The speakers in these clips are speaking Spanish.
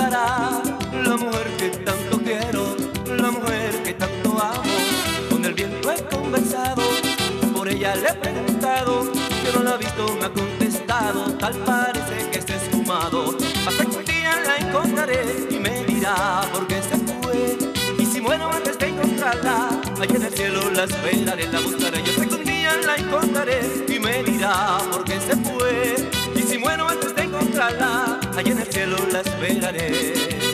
encontrará la mujer que tanto quiero, la mujer que tanto amo. Con el viento he conversado, por ella le he preguntado, que no la ha visto, me ha contestado, tal parece que está esfumado. Hasta que un día la encontraré y me dirá por qué se fue. Y si muero antes de encontrarla, allá en el cielo la esperaré, la buscaré. Yo sé que un día la encontraré y me dirá por qué se fue. Y si muero antes de encontrarla, allá en el cielo la esperaré.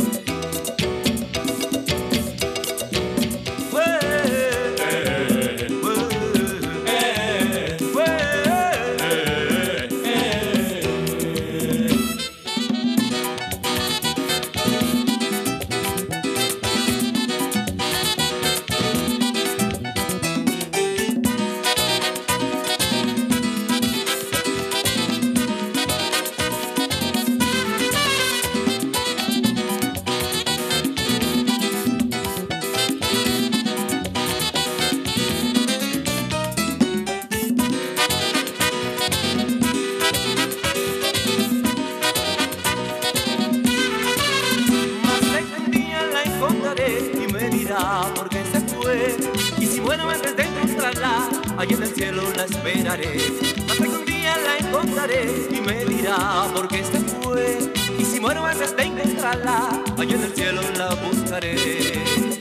Y me dirá por qué se fue. Y si muero antes de encontrarla, allá en el cielo la esperaré. Hasta que un día la encontraré y me dirá por qué se fue. Y si muero antes de encontrarla, allá en el cielo la buscaré.